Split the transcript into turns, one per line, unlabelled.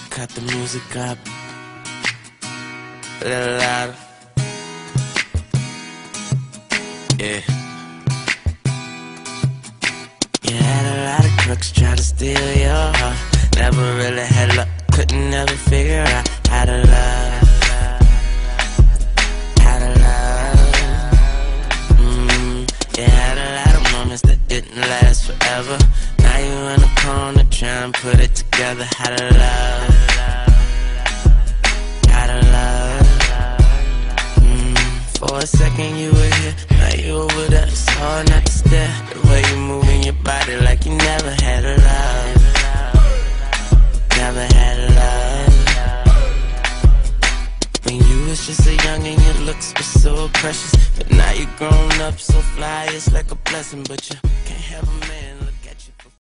cut the music up a little louder. Yeah. You had a lot of crooks try to steal your heart. Never really had luck, couldn't ever figure out how to love. How to love. You had a lot of moments that didn't last forever. Now you in a corner trying to put it together. How to love. How to love. For a second you were here, now you over there. It's hard not to stare. The way you moving your body like you never had a love. Never had a love. When you was just a youngin', your looks were so precious. But now you're grown up, so fly, it's like a blessing. But you can't have a man